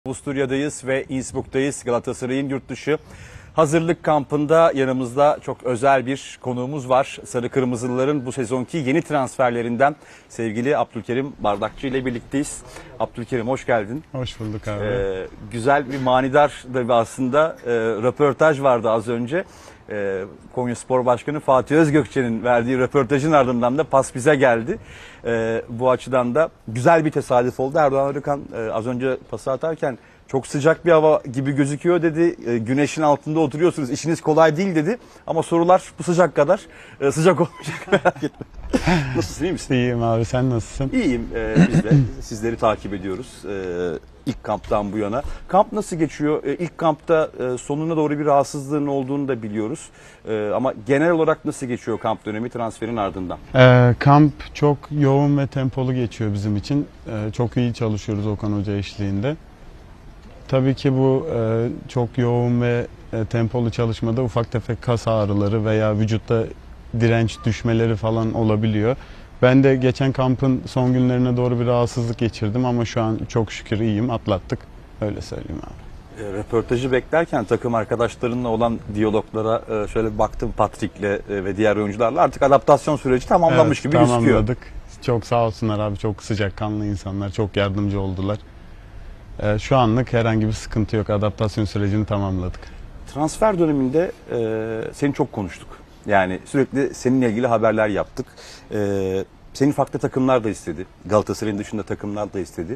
Avusturya'dayız ve Innsbruck'tayız. Galatasaray'ın yurt dışı hazırlık kampında yanımızda çok özel bir konuğumuz var. Sarı Kırmızılıların bu sezonki yeni transferlerinden sevgili Abdülkerim Bardakçı ile birlikteyiz. Abdülkerim hoş geldin. Hoş bulduk abi. Güzel bir manidar da aslında röportaj vardı az önce. Konyaspor Başkanı Fatih Özgökçe'nin verdiği röportajın ardından da pas bize geldi. Bu açıdan da güzel bir tesadüf oldu. Erdoğan Arıkan az önce pası atarken çok sıcak bir hava gibi gözüküyor dedi. Güneşin altında oturuyorsunuz, işiniz kolay değil dedi. Ama sorular bu sıcak kadar sıcak olmayacak, merak etme. Nasılsın, iyi misin? İyiyim abi, sen nasılsın? İyiyim. Biz de sizleri takip ediyoruz. İlk kamptan bu yana. Kamp nasıl geçiyor? İlk kampta sonuna doğru bir rahatsızlığın olduğunu da biliyoruz. Ama genel olarak nasıl geçiyor kamp dönemi transferin ardından? Kamp çok yoğun ve tempolu geçiyor bizim için. Çok iyi çalışıyoruz Okan Hoca eşliğinde. Tabii ki bu çok yoğun ve tempolu çalışmada ufak tefek kas ağrıları veya vücutta direnç düşmeleri falan olabiliyor. Ben de geçen kampın son günlerine doğru bir rahatsızlık geçirdim ama şu an çok şükür iyiyim, atlattık. Öyle söyleyeyim abi. Röportajı beklerken takım arkadaşlarınla olan diyaloglara şöyle bir baktım, Patrick'le ve diğer oyuncularla. Artık adaptasyon süreci tamamlanmış gibi gözüküyor. Tamamladık. Çok sağ olsunlar abi, çok sıcakkanlı insanlar, çok yardımcı oldular. Şu anlık herhangi bir sıkıntı yok, adaptasyon sürecini tamamladık. Transfer döneminde seni çok konuştuk. Yani sürekli seninle ilgili haberler yaptık. Seni farklı takımlar da istedi. Galatasaray'ın dışında takımlar da istedi.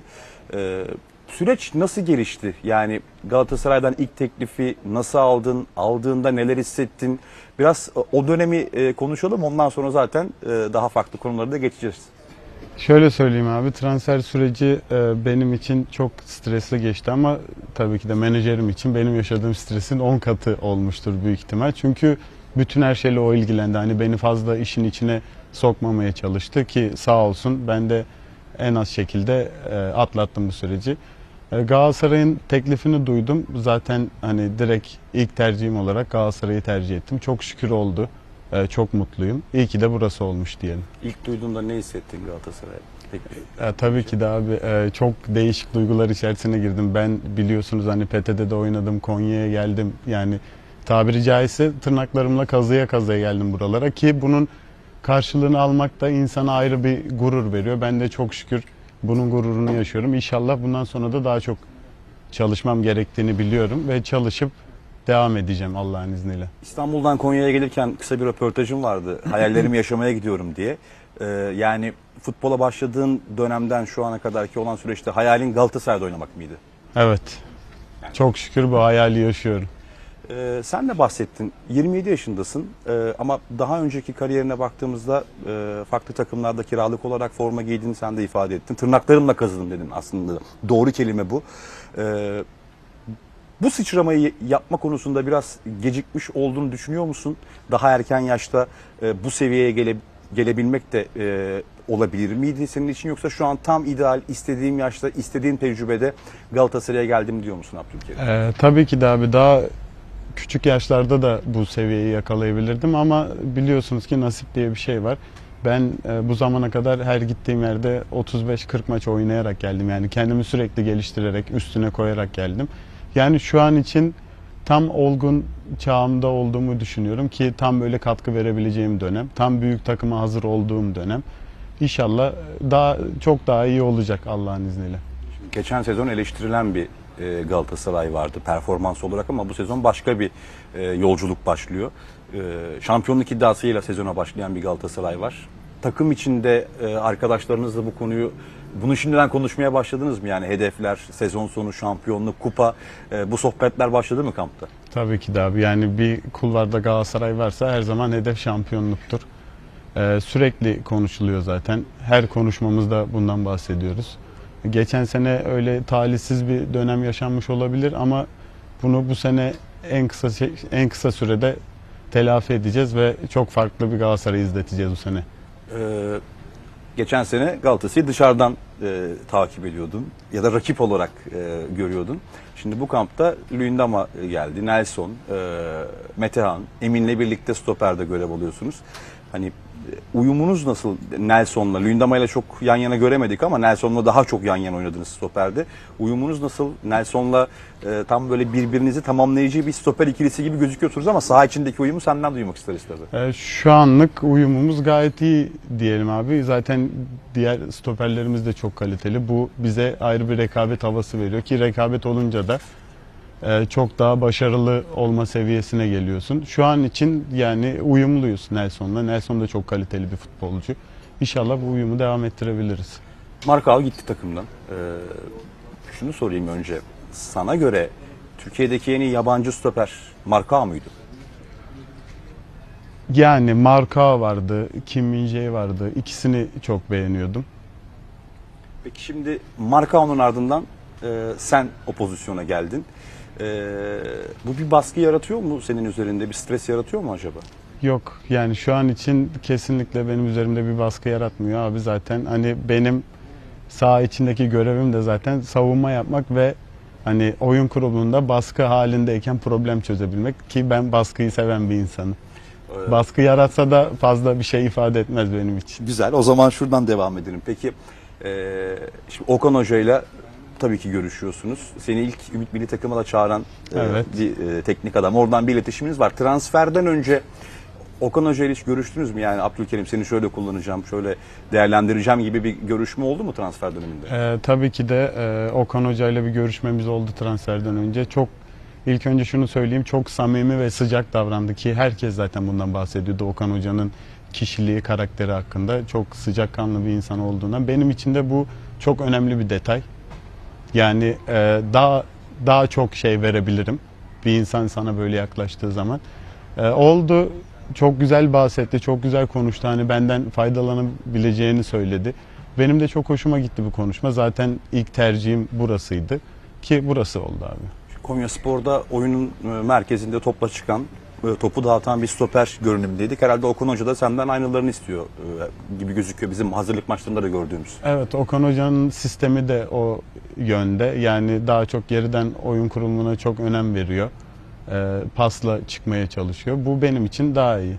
Süreç nasıl gelişti? Yani Galatasaray'dan ilk teklifi nasıl aldın? Aldığında neler hissettin? Biraz o dönemi konuşalım. Ondan sonra zaten daha farklı konulara da geçeceğiz. Şöyle söyleyeyim abi, transfer süreci benim için çok stresli geçti ama tabii ki de menajerim için benim yaşadığım stresin 10 katı olmuştur büyük ihtimal. Çünkü bütün her şeyle o ilgilendi. Hani beni fazla işin içine sokmamaya çalıştı ki sağ olsun, ben de en az şekilde atlattım bu süreci. Galatasaray'ın teklifini duydum. Zaten hani direkt ilk tercihim olarak Galatasaray'ı tercih ettim. Çok şükür oldu. Çok mutluyum. İyi ki de burası olmuş diyelim. İlk duyduğunda ne hissettin Galatasaray'a? Tabii ki de abi, çok değişik duygular içerisine girdim. Ben biliyorsunuz hani PTT'de oynadım, Konya'ya geldim. Yani tabiri caizse tırnaklarımla kazıya kazıya geldim buralara ki bunun karşılığını almak da insana ayrı bir gurur veriyor. Ben de çok şükür bunun gururunu yaşıyorum. İnşallah bundan sonra da daha çok çalışmam gerektiğini biliyorum ve çalışıp devam edeceğim Allah'ın izniyle. İstanbul'dan Konya'ya gelirken kısa bir röportajım vardı. Hayallerimi yaşamaya gidiyorum diye. Yani futbola başladığın dönemden şu ana kadarki olan süreçte hayalin Galatasaray'da oynamak mıydı? Evet. Çok şükür bu hayali yaşıyorum. Sen de bahsettin. 27 yaşındasın ama daha önceki kariyerine baktığımızda farklı takımlarda kiralık olarak forma giydiğini sen de ifade ettin. Tırnaklarımla kazıdım dedin aslında. Doğru kelime bu. Bu sıçramayı yapma konusunda biraz gecikmiş olduğunu düşünüyor musun? Daha erken yaşta bu seviyeye gelebilmek de olabilir miydi senin için? Yoksa şu an tam ideal, istediğim yaşta, istediğim tecrübede Galatasaray'a geldim diyor musun Abdülkerim? Tabii ki de abi, daha küçük yaşlarda da bu seviyeyi yakalayabilirdim ama biliyorsunuz ki nasip diye bir şey var. Ben bu zamana kadar her gittiğim yerde 35-40 maç oynayarak geldim. Yani kendimi sürekli geliştirerek, üstüne koyarak geldim. Yani şu an için tam olgun çağımda olduğumu düşünüyorum ki tam böyle katkı verebileceğim dönem. Tam büyük takıma hazır olduğum dönem. İnşallah çok daha iyi olacak Allah'ın izniyle. Geçen sezon eleştirilen bir Galatasaray vardı performans olarak ama bu sezon başka bir yolculuk başlıyor. Şampiyonluk iddiasıyla sezona başlayan bir Galatasaray var. Takım içinde arkadaşlarınızla bunu şimdiden konuşmaya başladınız mı? Yani hedefler, sezon sonu şampiyonluk, kupa, bu sohbetler başladı mı kampta? Tabii ki de abi, yani bir kulvarda Galatasaray varsa her zaman hedef şampiyonluktur. Sürekli konuşuluyor zaten. Her konuşmamızda bundan bahsediyoruz. Geçen sene öyle talihsiz bir dönem yaşanmış olabilir ama bunu bu sene en kısa sürede telafi edeceğiz ve çok farklı bir Galatasaray izleteceğiz bu sene. Geçen sene Galatasaray'ı dışarıdan takip ediyordun ya da rakip olarak görüyordun. Şimdi bu kampta Luyendama geldi, Nelson, Metehan, Emin'le birlikte stoperde görev alıyorsunuz. Hani uyumunuz nasıl Nelson'la? Luyendama'yla çok yan yana göremedik ama Nelson'la daha çok yan yana oynadınız stoperde. Uyumunuz nasıl? Nelson'la tam böyle birbirinizi tamamlayıcı bir stoper ikilisi gibi gözüküyorsunuz ama saha içindeki uyumu senden duymak isteriz tabii. Şu anlık uyumumuz gayet iyi diyelim abi. Zaten diğer stoperlerimiz de çok kaliteli. Bu bize ayrı bir rekabet havası veriyor ki rekabet olunca da çok daha başarılı olma seviyesine geliyorsun. Şu an için yani uyumluyuz Nelson'la. Nelson da çok kaliteli bir futbolcu. İnşallah bu uyumu devam ettirebiliriz. Markao gitti takımdan. Şunu sorayım önce. Sana göre Türkiye'deki en iyi yabancı stoper Markao muydu? Yani Marka vardı, Kim Min-jae vardı. İkisini çok beğeniyordum. Peki şimdi Markao'nun ardından sen o pozisyona geldin. Bu bir baskı yaratıyor mu senin üzerinde? Bir stres yaratıyor mu acaba? Yok yani şu an için kesinlikle benim üzerimde bir baskı yaratmıyor abi. Zaten hani benim saha içindeki görevim de zaten savunma yapmak ve hani oyun kurulumunda baskı halindeyken problem çözebilmek ki ben baskıyı seven bir insanım. Baskı yaratsa da fazla bir şey ifade etmez benim için. Güzel. O zaman şuradan devam edelim. Peki şimdi Okan Hoca'yla tabii ki görüşüyorsunuz. Seni ilk Ümit Milli Takım'a da çağıran Evet. bir teknik adam. Oradan bir iletişiminiz var. Transferden önce Okan Hoca ile hiç görüştünüz mü? Yani Abdülkerim seni şöyle kullanacağım, şöyle değerlendireceğim gibi bir görüşme oldu mu transfer döneminde? Tabii ki de Okan Hoca ile bir görüşmemiz oldu transferden önce. İlk önce şunu söyleyeyim, çok samimi ve sıcak davrandı ki herkes zaten bundan bahsediyordu. Okan Hoca'nın kişiliği, karakteri hakkında çok sıcakkanlı bir insan olduğundan. Benim için de bu çok önemli bir detay. Yani daha çok şey verebilirim bir insan sana böyle yaklaştığı zaman. Oldu, çok güzel bahsetti, çok güzel konuştu. Hani benden faydalanabileceğini söyledi. Benim de çok hoşuma gitti bu konuşma. Zaten ilk tercihim burasıydı ki burası oldu abi. Konyaspor'da oyunun merkezinde topla çıkan, topu dağıtan bir stoper görünümündeydik. Herhalde Okan Hoca da senden aynılarını istiyor gibi gözüküyor bizim hazırlık maçlarında da gördüğümüz. Evet, Okan Hoca'nın sistemi de o yönde. Yani daha çok geriden oyun kurulumuna çok önem veriyor. Pasla çıkmaya çalışıyor. Bu benim için daha iyi.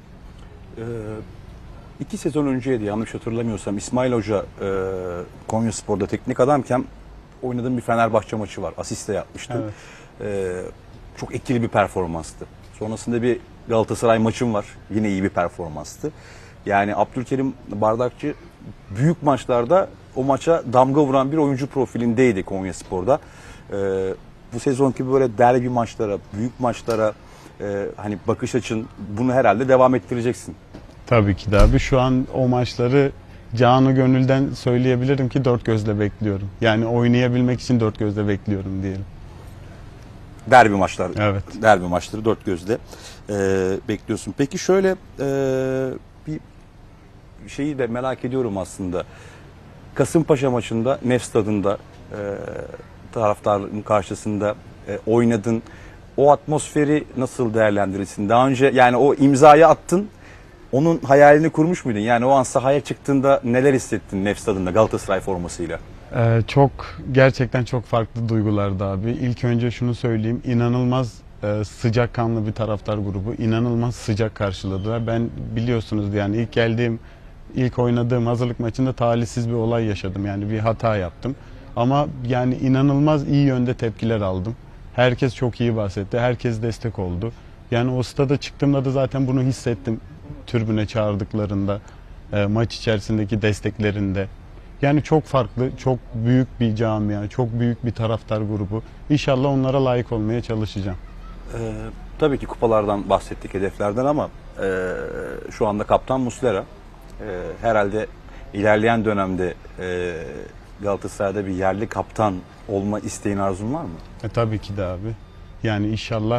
2 sezon önceydi yanlış hatırlamıyorsam İsmail Hoca Konyaspor'da teknik adamken oynadığım bir Fenerbahçe maçı var. Asist de yapmıştım. Evet. Çok etkili bir performanstı. Sonrasında bir Galatasaray maçım var. Yine iyi bir performanstı. Yani Abdülkerim Bardakçı büyük maçlarda o maça damga vuran bir oyuncu profilindeydi Konyaspor'da. Bu sezonki böyle derbi maçlara, büyük maçlara hani bakış açın bunu herhalde devam ettireceksin. Tabii ki de abi. Şu an o maçları canı gönülden söyleyebilirim ki dört gözle bekliyorum. Yani oynayabilmek için dört gözle bekliyorum diyelim. Derbi maçlar, Evet. derbi maçları dört gözle bekliyorsun. Peki şöyle bir şeyi de merak ediyorum aslında. Kasımpaşa maçında Nef Stadı'nda taraftarın karşısında oynadın. O atmosferi nasıl değerlendirirsin? Daha önce yani o imzayı attın. Onun hayalini kurmuş muydun? Yani o an sahaya çıktığında neler hissettin Nef Stadı'nda Galatasaray formasıyla? Gerçekten çok farklı duygulardı abi. İlk önce şunu söyleyeyim, inanılmaz sıcakkanlı bir taraftar grubu, inanılmaz sıcak karşıladılar. Ben biliyorsunuz yani ilk oynadığım hazırlık maçında talihsiz bir olay yaşadım. Yani bir hata yaptım. Ama yani inanılmaz iyi yönde tepkiler aldım. Herkes çok iyi bahsetti, herkes destek oldu. Yani o stada çıktığımda da zaten bunu hissettim. Tribüne çağırdıklarında, maç içerisindeki desteklerinde. Yani çok farklı, çok büyük bir camia, çok büyük bir taraftar grubu. İnşallah onlara layık olmaya çalışacağım. Tabii ki kupalardan bahsettik, hedeflerden ama şu anda kaptan Muslera. Herhalde ilerleyen dönemde Galatasaray'da bir yerli kaptan olma isteğin, arzun var mı? Tabii ki de abi. Yani inşallah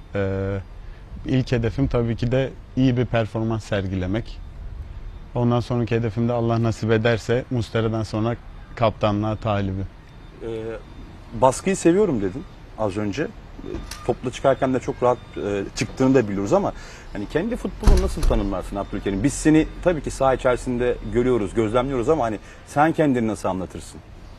ilk hedefim tabii ki de iyi bir performans sergilemek. Ondan sonraki hedefim de Allah nasip ederse Muslera'dan sonra kaptanlığa talibim. Baskıyı seviyorum dedin az önce. Topla çıkarken de çok rahat çıktığını da biliyoruz ama hani kendi futbolunu nasıl tanımlarsın Abdülkerim? Biz seni tabii ki saha içerisinde görüyoruz, gözlemliyoruz ama hani sen kendini nasıl anlatırsın?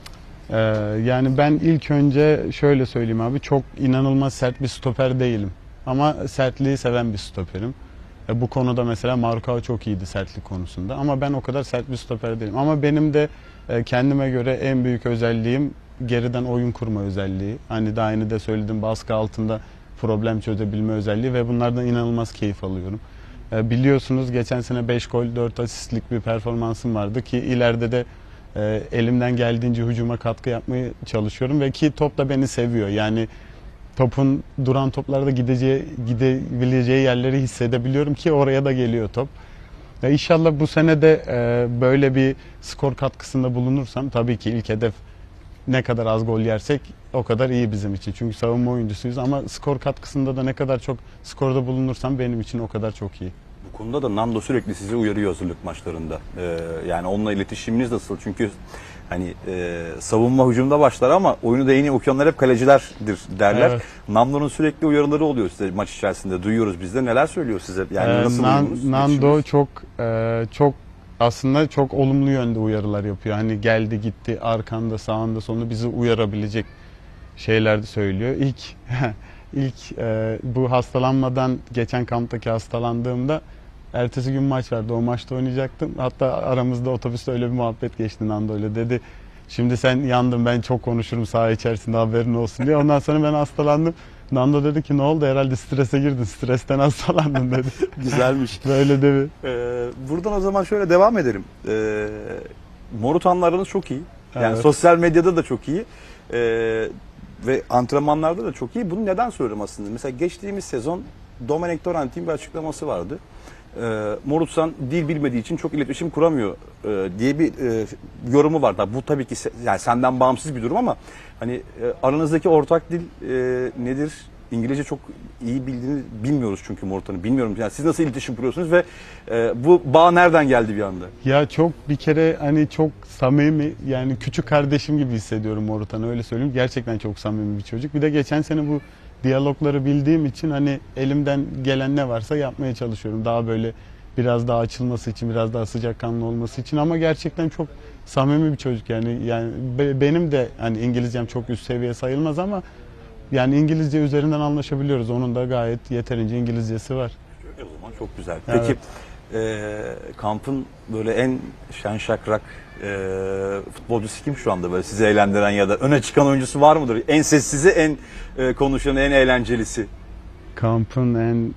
Yani ben ilk önce şöyle söyleyeyim abi, çok inanılmaz sert bir stoper değilim. Ama sertliği seven bir stoperim. Bu konuda mesela Marcao çok iyiydi sertlik konusunda ama ben o kadar sert bir stoper değilim. Ama benim de kendime göre en büyük özelliğim geriden oyun kurma özelliği. Hani daha yeni de söyledim, baskı altında problem çözebilme özelliği ve bunlardan inanılmaz keyif alıyorum. Biliyorsunuz geçen sene 5 gol 4 asistlik bir performansım vardı ki ileride de elimden geldiğince hücuma katkı yapmaya çalışıyorum ve ki top da beni seviyor. Yani topun duran toplarda gidebileceği yerleri hissedebiliyorum ki oraya da geliyor top. İnşallah bu sene de böyle bir skor katkısında bulunursam, tabii ki ilk hedef ne kadar az gol yersek o kadar iyi bizim için. Çünkü savunma oyuncusuyuz ama skor katkısında da ne kadar çok skorda bulunursam benim için o kadar çok iyi. Bu konuda da Nando sürekli sizi uyarıyor hazırlık maçlarında. Yani onunla iletişiminiz nasıl? Çünkü hani savunma hücumda başlar ama oyunu da en iyi okuyanlar hep kalecilerdir derler. Evet. Nando'nun sürekli uyarıları oluyor size maç içerisinde. Duyuyoruz biz de. Neler söylüyor size? Yani nasıl uyumunuz? Nando çok aslında çok olumlu yönde uyarılar yapıyor. Hani geldi gitti arkanda sağında sonunda bizi uyarabilecek şeyler de söylüyor. İlk bu hastalanmadan geçen kamptaki hastalandığımda ertesi gün maç vardı. O maçta oynayacaktım. Hatta aramızda otobüste öyle bir muhabbet geçti, Nando öyle dedi. Şimdi sen yandın, ben çok konuşurum saha içerisinde, haberin olsun diye. Ondan sonra ben hastalandım. Nando dedi ki ne oldu, herhalde strese girdin, stresten hastalandın dedi. Güzelmiş. Böyle de bir... Buradan o zaman şöyle devam edelim. Morutanlarınız çok iyi. Yani Evet. sosyal medyada da çok iyi. Ve antrenmanlarda da çok iyi. Bunu neden söylüyorum aslında? Mesela geçtiğimiz sezon Domenech Torrent'in bir açıklaması vardı. Morutsan dil bilmediği için çok iletişim kuramıyor diye bir yorumu vardı. Bu tabii ki yani senden bağımsız bir durum ama hani aranızdaki ortak dil nedir? İngilizce çok iyi bildiğini bilmiyoruz çünkü Morutan'ı bilmiyorum. Yani siz nasıl iletişim kuruyorsunuz ve bu bağ nereden geldi bir anda? Ya çok bir kere hani çok samimi, yani küçük kardeşim gibi hissediyorum Morutan'ı, öyle söyleyeyim. Gerçekten çok samimi bir çocuk. Bir de geçen sene bu diyalogları bildiğim için hani elimden gelen ne varsa yapmaya çalışıyorum. Daha böyle biraz daha açılması için, biraz daha sıcakkanlı olması için, ama gerçekten çok samimi bir çocuk yani benim de hani İngilizcem çok üst seviye sayılmaz ama yani İngilizce üzerinden anlaşabiliyoruz. Onun da gayet yeterince İngilizcesi var. O zaman çok güzel. Evet. Peki kampın böyle en şen şakrak futbolcusu kim şu anda, böyle sizi eğlendiren ya da öne çıkan oyuncusu var mıdır? En sessizi, en konuşanı, en eğlencelisi. Kampın en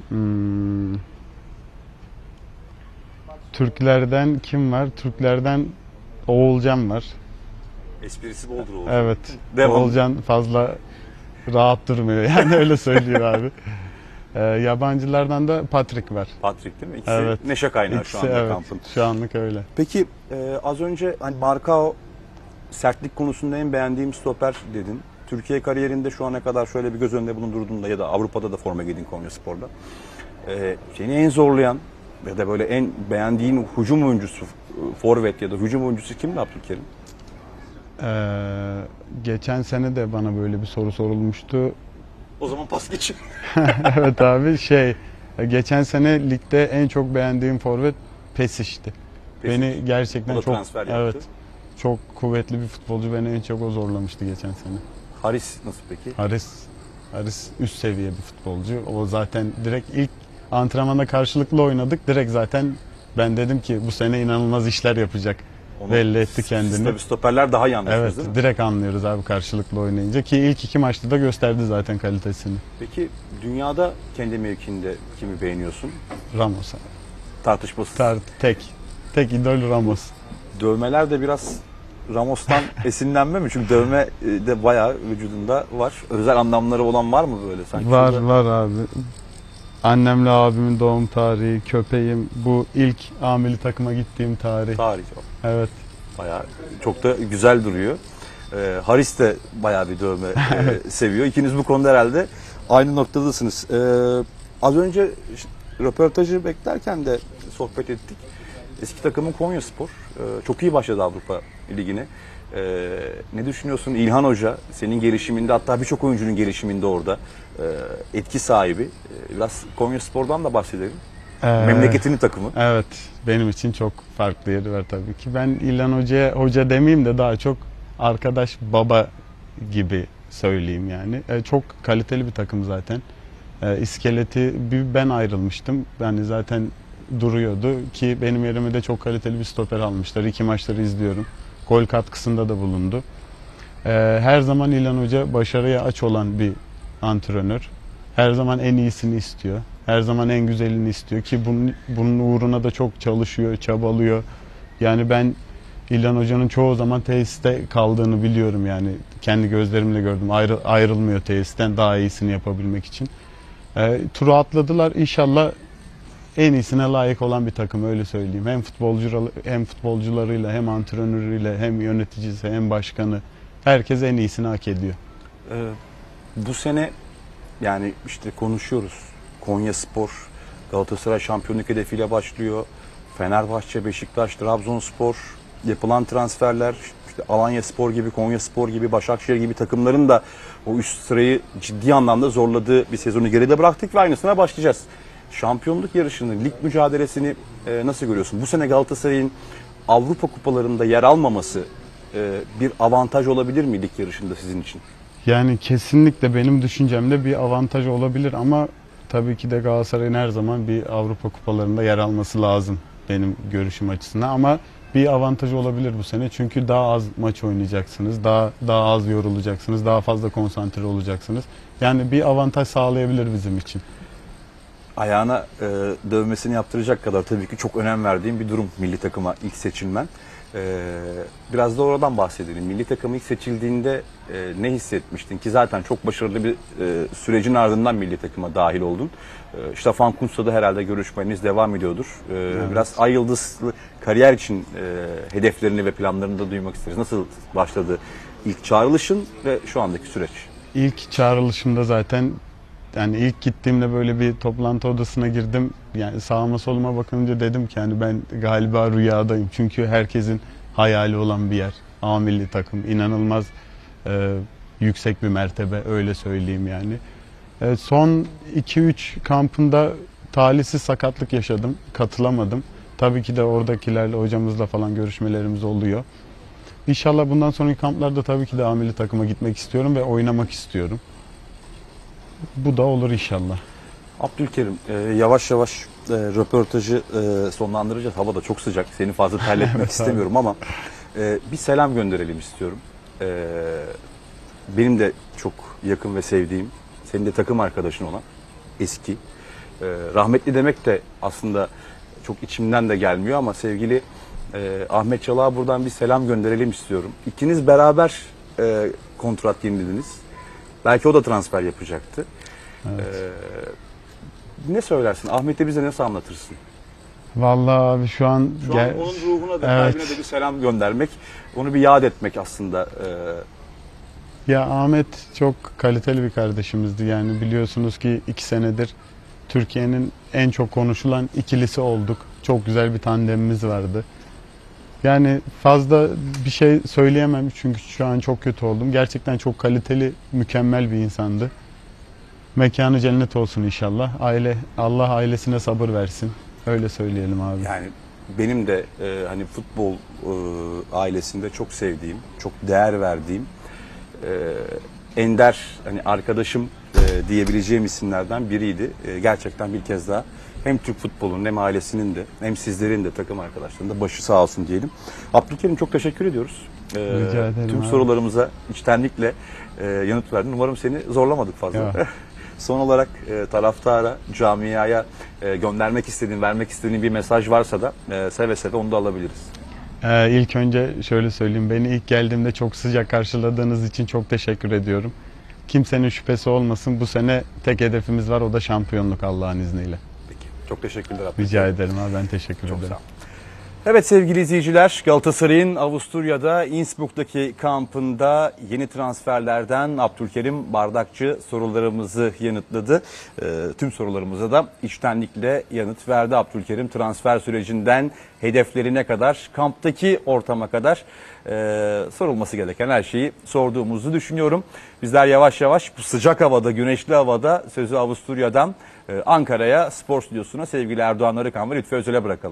Türklerden kim var? Türklerden Oğulcan var. Esprisi boldur Oğuzhan. Evet. Devam. Oğulcan fazla rahat durmuyor. Yani öyle söylüyor abi. Yabancılardan da Patrick var. Patrick değil mi? İkisi Evet. neşe kaynağı İkisi, şu anda evet, kampın. şu anlık öyle. Peki az önce hani Marcao sertlik konusunda en beğendiğim stoper dedin. Türkiye kariyerinde şu ana kadar şöyle bir göz önünde bulundurduğunda ya da Avrupa'da da forma giydin Konyaspor'da. Seni en zorlayan ya da böyle en beğendiğin hücum oyuncusu, forvet ya da hücum oyuncusu kimdi Abdülkerim? Geçen sene de bana böyle bir soru sorulmuştu. O zaman pas geçin. Evet abi, geçen sene ligde en çok beğendiğim forvet Pesic'ti. Beni gerçekten O da çok, transfer yaptı. evet, çok kuvvetli bir futbolcu, beni en çok o zorlamıştı geçen sene. Haris nasıl peki? Haris üst seviye bir futbolcu. O zaten direkt ilk antrenmanda karşılıklı oynadık. Direkt zaten ben dedim ki bu sene inanılmaz işler yapacak. Onu Belli etti siz kendini. tabii stoperler daha iyi anlaşıyoruz Evet, değil mi? direkt anlıyoruz abi karşılıklı oynayınca, ki ilk iki maçta da gösterdi zaten kalitesini. Peki dünyada kendi mevkinde kimi beğeniyorsun? Ramos'a. Tartışmasız. Tek idol Ramos. Dövmeler de biraz Ramos'tan esinlenme mi? Çünkü dövme de bayağı vücudunda var. Özel anlamları olan var mı böyle sanki? Var Şurada- var abi. Annemle abimin doğum tarihi, köpeğim, bu ilk ameli takıma gittiğim tarih. Tarih o. Evet. Bayağı çok da güzel duruyor. Haris de bayağı bir dövme seviyor. İkiniz bu konuda herhalde aynı noktadasınız. Az önce işte, röportajı beklerken de sohbet ettik. Eski takımın Konyaspor çok iyi başladı Avrupa Ligi'ne. Ne düşünüyorsun İlhan Hoca? Senin gelişiminde, hatta birçok oyuncunun gelişiminde orada etki sahibi. Biraz Konyaspor'dan da bahsedelim. Memleketinin takımı. Evet. Benim için çok farklı yeri var tabii ki. Ben İlhan Hoca'ya hoca demeyeyim de daha çok arkadaş, baba gibi söyleyeyim yani. Çok kaliteli bir takım zaten. iskeleti bir ben ayrılmıştım. Yani zaten duruyordu ki benim yerime de çok kaliteli bir stoper almışlar. 2 maçları izliyorum. Gol katkısında da bulundu. Her zaman İlhan Hoca başarıya aç olan bir antrenör. Her zaman en iyisini istiyor. Her zaman en güzelini istiyor ki bunun uğruna da çok çalışıyor, çabalıyor. Yani ben İlhan Hoca'nın çoğu zaman tesiste kaldığını biliyorum yani. Kendi gözlerimle gördüm. Ayrılmıyor tesisten daha iyisini yapabilmek için. Turu atladılar. İnşallah en iyisine layık olan bir takım, öyle söyleyeyim. Hem futbolcularıyla, hem antrenörüyle, hem yöneticisi, hem başkanı. Herkes en iyisini hak ediyor. Bu sene yani işte konuşuyoruz. Konyaspor, Galatasaray şampiyonluk hedefiyle başlıyor. Fenerbahçe, Beşiktaş, Trabzonspor, yapılan transferler, işte Alanyaspor gibi, Konyaspor gibi, Başakşehir gibi takımların da o üst sırayı ciddi anlamda zorladığı bir sezonu geride bıraktık ve aynısına başlayacağız. Şampiyonluk yarışını, lig mücadelesini nasıl görüyorsun? Bu sene Galatasaray'ın Avrupa kupalarında yer almaması bir avantaj olabilir mi lig yarışında sizin için? Yani kesinlikle benim düşüncemde bir avantaj olabilir ama tabii ki de Galatasaray'ın her zaman bir Avrupa kupalarında yer alması lazım benim görüşüm açısından, ama bir avantaj olabilir bu sene çünkü daha az maç oynayacaksınız, daha az yorulacaksınız, daha fazla konsantre olacaksınız. Yani bir avantaj sağlayabilir bizim için. Ayağına dövmesini yaptıracak kadar tabii ki çok önem verdiğim bir durum milli takıma ilk seçilmen. Biraz da oradan bahsedelim. Milli takıma ilk seçildiğinde ne hissetmiştin ki zaten çok başarılı bir sürecin ardından milli takıma dahil oldun. Stefan Kuntz'la da herhalde görüşmeniz devam ediyordur. Evet. Biraz ay yıldızlı kariyer için hedeflerini ve planlarını da duymak isteriz. Nasıl başladı ilk çağrılışın ve şu andaki süreç? İlk çağrılışımda zaten, yani ilk gittiğimde böyle bir toplantı odasına girdim. Yani sağıma soluma bakınca dedim ki yani ben galiba rüyadayım. Çünkü herkesin hayali olan bir yer. A milli takım inanılmaz yüksek bir mertebe, öyle söyleyeyim yani. Son 2-3 kampında talihsiz sakatlık yaşadım. Katılamadım. Tabii ki de oradakilerle, hocamızla falan görüşmelerimiz oluyor. İnşallah bundan sonraki kamplarda tabii ki de A milli takıma gitmek istiyorum ve oynamak istiyorum. Bu da olur inşallah. Abdülkerim, yavaş yavaş röportajı sonlandıracağız. Hava da çok sıcak. Seni fazla terletmek Evet, istemiyorum ama bir selam gönderelim istiyorum. Benim de çok yakın ve sevdiğim, senin de takım arkadaşın olan eski, rahmetli demek de aslında çok içimden de gelmiyor ama sevgili Ahmet Çalık'a buradan bir selam gönderelim istiyorum. İkiniz beraber kontrat yenilediniz. Belki o da transfer yapacaktı. Evet. Ne söylersin? Ahmet'e bize nasıl anlatırsın? Vallahi abi şu an Onun ruhuna da, Evet. kalbine de bir selam göndermek, onu bir yad etmek aslında. Ya Ahmet çok kaliteli bir kardeşimizdi. Yani biliyorsunuz ki 2 senedir Türkiye'nin en çok konuşulan ikilisi olduk. Çok güzel bir tandemimiz vardı. Yani fazla bir şey söyleyemem çünkü şu an çok kötü oldum. Gerçekten çok kaliteli, mükemmel bir insandı. Mekanı cennet olsun inşallah. Allah ailesine sabır versin. Öyle söyleyelim abi. Yani benim de hani futbol ailesinde çok sevdiğim, çok değer verdiğim ender hani arkadaşım diyebileceğim isimlerden biriydi. Gerçekten bir kez daha hem Türk futbolunun hem ailesinin de hem sizlerin de takım arkadaşlarının da başı sağ olsun diyelim. Abdülkerim çok teşekkür ediyoruz. Rica ederim Tüm abi. sorularımıza içtenlikle yanıt verdin. Umarım seni zorlamadık fazla. Ya. Son olarak taraftara, camiaya göndermek istediğin, vermek istediğin bir mesaj varsa da seve seve onu da alabiliriz. İlk önce şöyle söyleyeyim. Beni ilk geldiğimde çok sıcak karşıladığınız için çok teşekkür ediyorum. Kimsenin şüphesi olmasın. Bu sene tek hedefimiz var. O da şampiyonluk Allah'ın izniyle. Peki. Çok teşekkürler Abdülkerim. Rica ederim abi. Ben teşekkür Çok ederim. sağ ol. Evet sevgili izleyiciler, Galatasaray'ın Avusturya'da Innsbruck'taki kampında yeni transferlerden Abdülkerim Bardakçı sorularımızı yanıtladı. Tüm sorularımıza da içtenlikle yanıt verdi Abdülkerim. Transfer sürecinden hedeflerine kadar, kamptaki ortama kadar sorulması gereken her şeyi sorduğumuzu düşünüyorum. Bizler yavaş yavaş bu sıcak havada, güneşli havada sözü Avusturya'dan Ankara'ya, spor stüdyosuna sevgili Erdoğan Arıkan ve Lütfü Özel'e bırakalım.